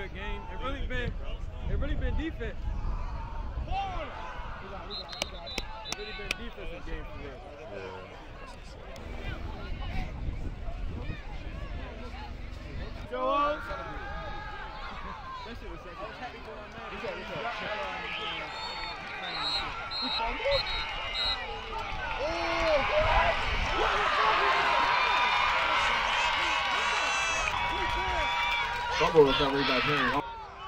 good game. It really been defense. It really been defensive game for real. Joe. That shit was sexy. He fumbled? Fumble recovery by Perry.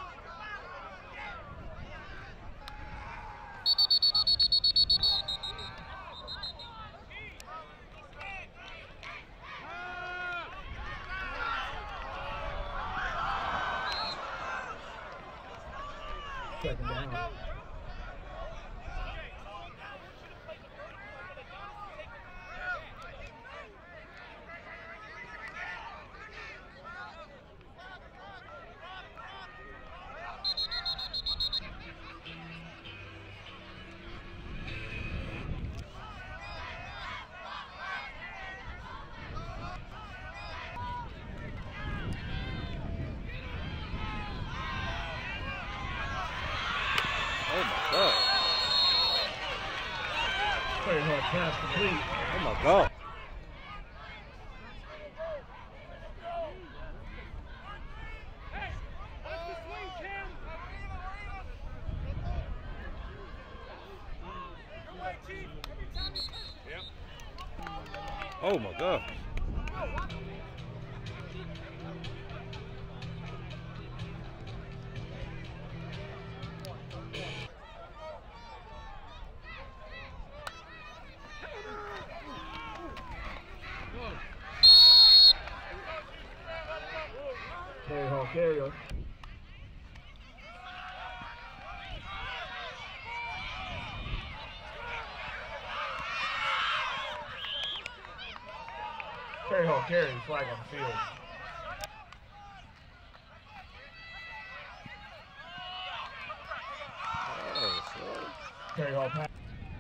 Second down. Oh my God. Very hard pass complete. Oh my God. Oh my God. Carry home, carry on. Carry home, carry, flag on the field. Carry home, pass.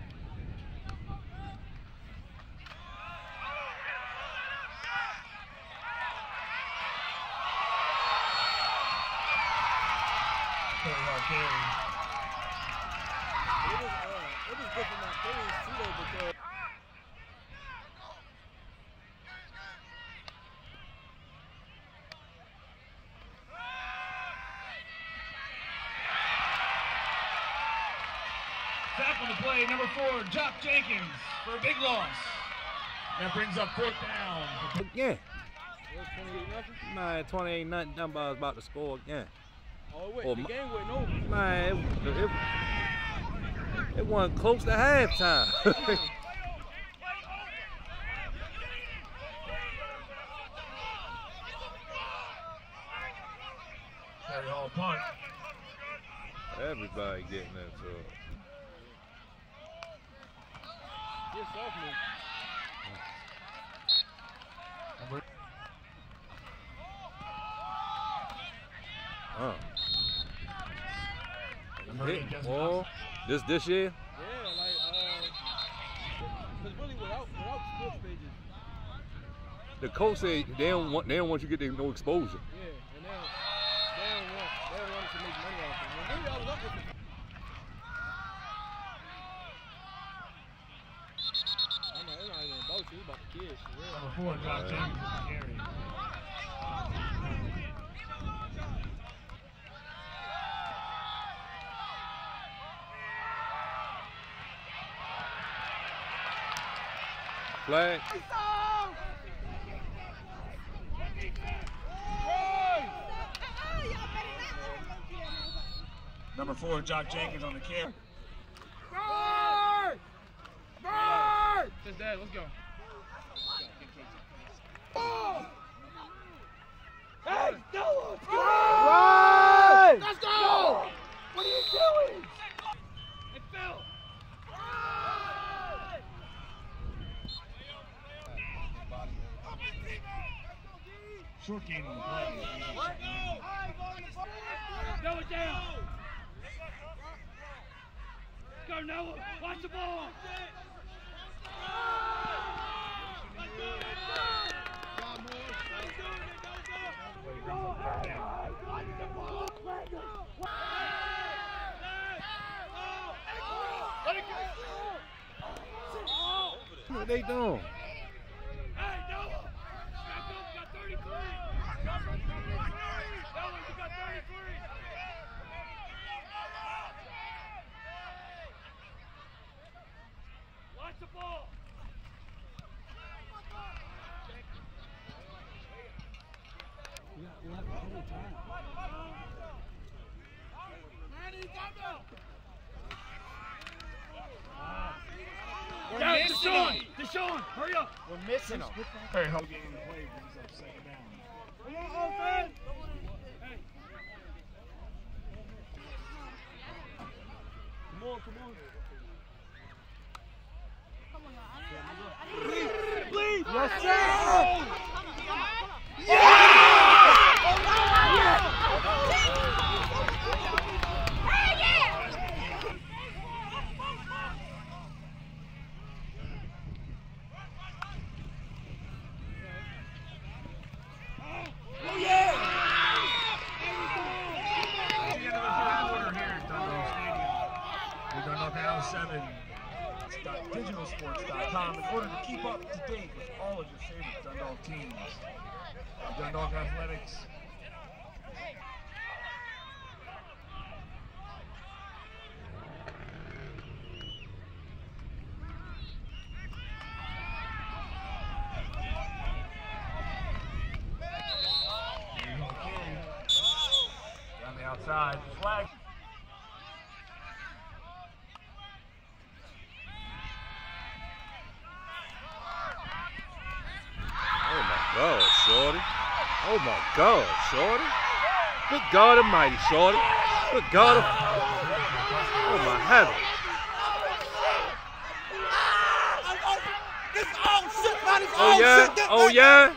Carry home, carry. It was good for my players too though because Back on the play, number 4, Jock Jenkins for a big loss. That brings up 4th down. again. It was 28-0? Man, 28-0. Dunbar's about to score again. Oh wait, the game wasn't over. Man, it wasn't close to halftime. Carry home, punt. Everybody getting into it. You're sophomore. Oh, this year? Yeah, like because really without sports pages. The coach said they don't want you to get no exposure. Yeah, and they don't want to make money off it. When really I was up with it. I'm not even about you, it's about the kids. Number 4, Jock Jenkins for carry. Flag. Number 4, Jock Jenkins on the carry. Guard! Guard! Says Dad, let's go. Hey, Noah! Right! Let's go! What are you doing? It fell. Short game on the play. Throw it down. Go, Noah. Watch the ball. Watch the ball. What they doing? Hey, Noah! Back up, you got 33! Noah, you got 33! Watch the ball! Yeah, Deshaun, hurry up! We're missing him. Hey, how game play brings up second down. Come on, offense! Hey. Come on. Please! Yes, sir! Digitalsports.com in order to keep up to date with all of your favorite Dundalk teams. Dundalk Athletics. Down the outside, flag. God, shorty. Oh my God, shorty. Good God Almighty, shorty. Good God. Oh my heavens. Oh yeah. Oh yeah.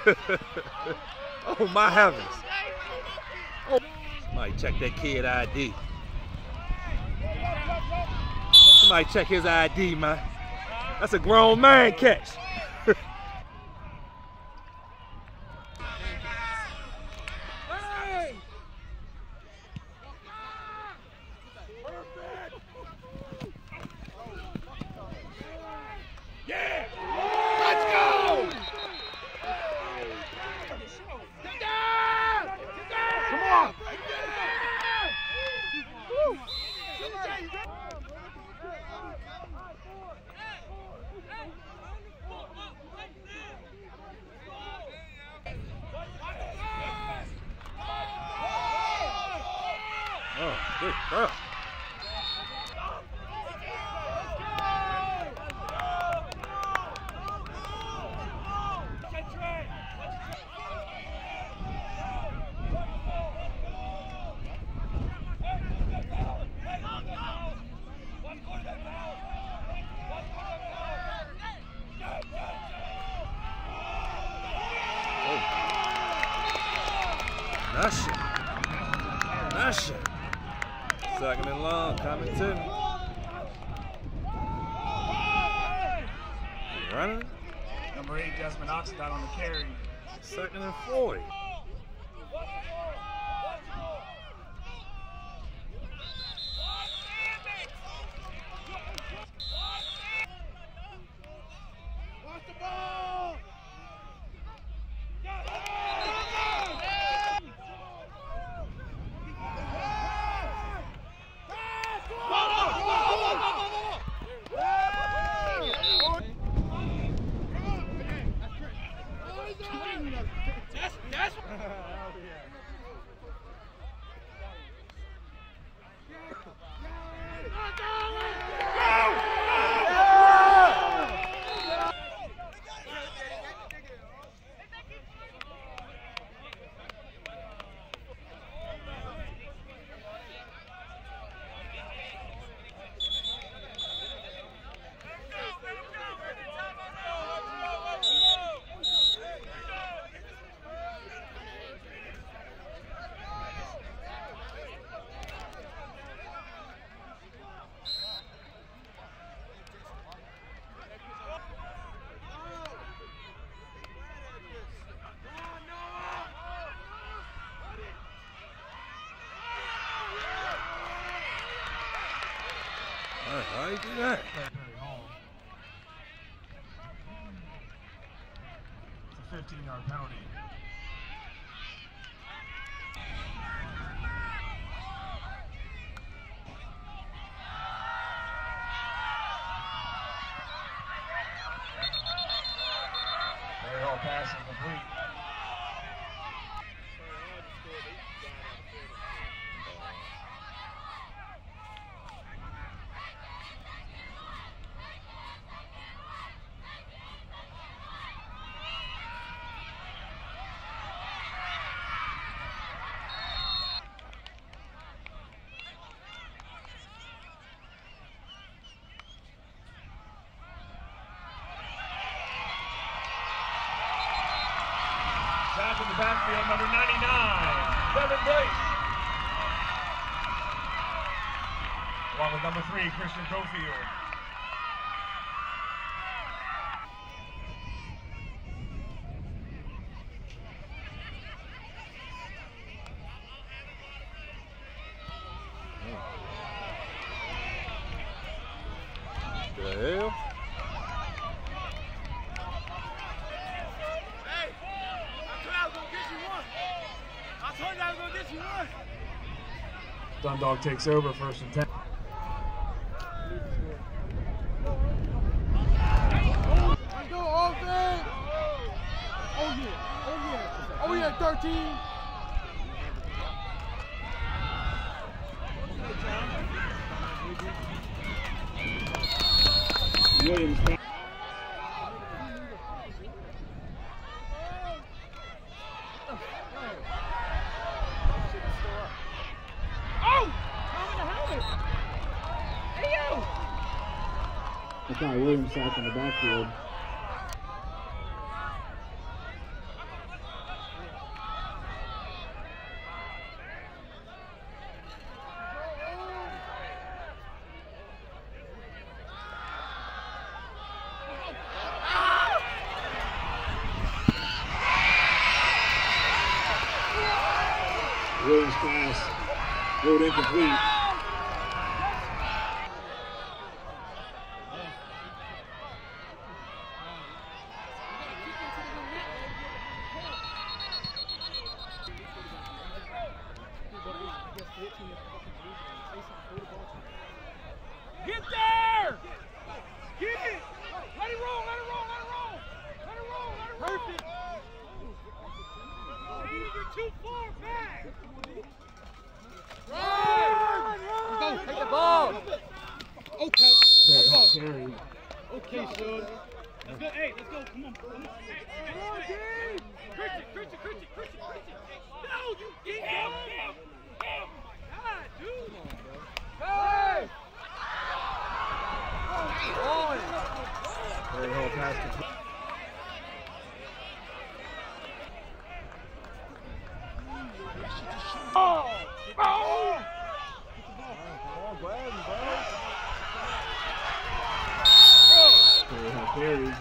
Oh my heavens. Oh. Somebody check that kid ID. Somebody check his ID, man. That's a grown man catch. Oh, good girl. Nasha. Second and long, coming to. Running. Number 8, Desmond Oxidot on the carry. Second and 40. Watch the ball! How you do that? 15-yard penalty. Very all pass incomplete. Back in the backfield, number 99, Devin Blake. Along with number 3, Christian Cofield. The hell? Dundalk takes over, 1st and 10. Oh yeah, 13. Williams. I thought Williams sat in the backfield. Williams pass, rolled incomplete. Get there! Get it! Let it roll, let it roll, let it roll! Let it roll, let it roll! Perfect! Hey, you're too far back! Run! Run! Take the ball! Okay. Very hard carry. Okay, son. Let's go, hey, let's go, come on, come on. Come on, Dave! Christian! No, you get him! Oh my God, dude! Hey! Very hard pass complete. Very hard carry.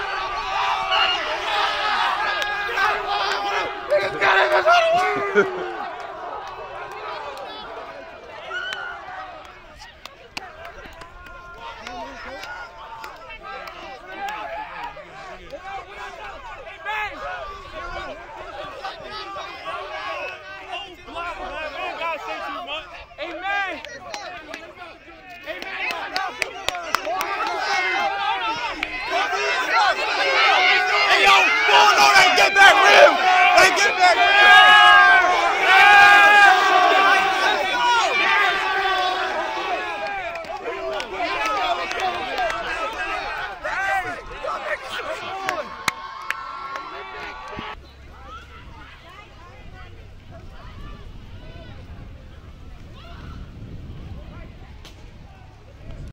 Get it!